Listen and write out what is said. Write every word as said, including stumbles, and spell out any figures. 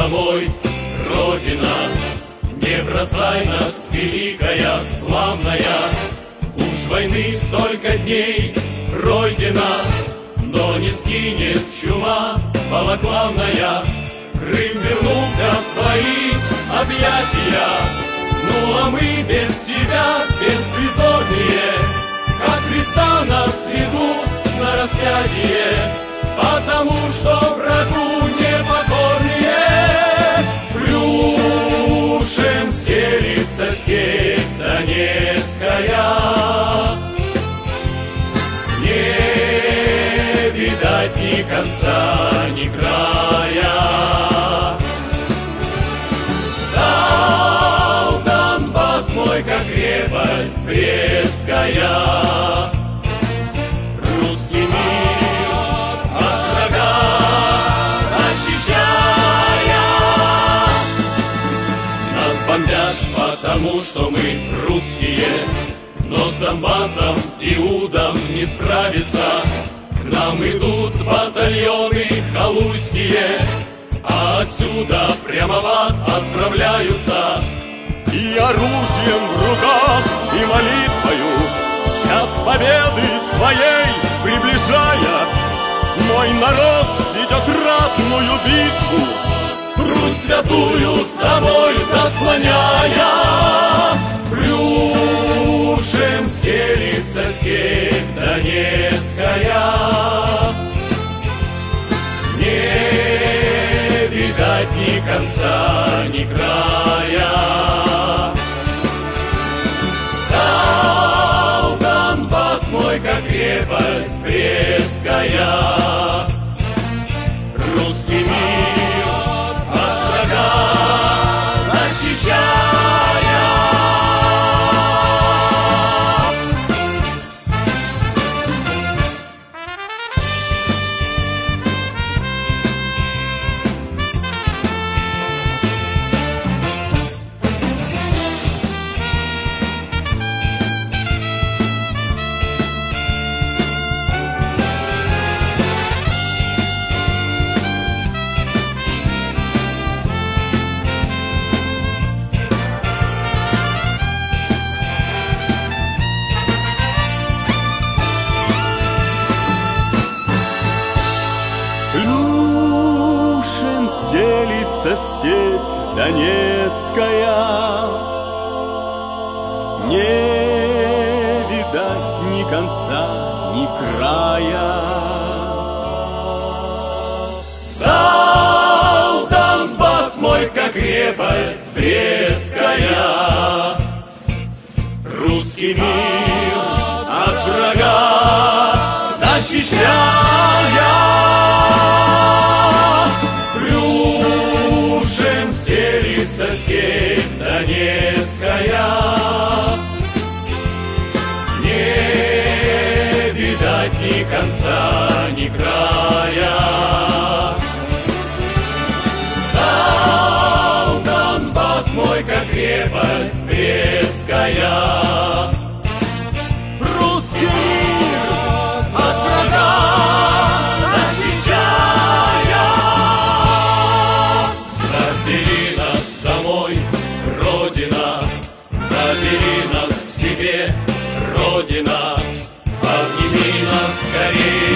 домой, Родина. Не бросай нас, великая, славная. Уж войны столько дней пройдено, но не сгинет чума балаклавная. Крым вернулся в твои объятия, ну а мы без тебя беспризорные, как Христа нас ведут на распятие, потому что врагу непокорные. Плюшем стелится степь Донецкая, не видать ни конца, ни края. Стал Донбасс мой, как крепость Брестская. Русский мир от врага защищая. Нас бомбят, потому что мы русские, но с Донбассом иудам не справиться. К нам идут батальоны халуйские, а отсюда прямо в ад отправляются. И оружием в руках, и молитвою час победы своей приближая, мой народ ведет ратную битву, Русь святую собой заслоняя. Плюшем стелится степь Донецкая, не видать ни конца, ни края. Стал Донбасс мой, как крепость Брестская. Русский мир от врага защищая. Плюшем стелится степь Донецкая, не видать ни конца, ни края. Стал Донбасс мой, как крепость Брестская. Русский мир от врага защищая. Плюшем стелится степь Донецкая, не видать ни конца, ни края. Стал Донбасс мой, как крепость Брестская. Русский мир От врага защищая. Забери нас домой, Родина, забери нас к себе, Родина, обними нас скорее.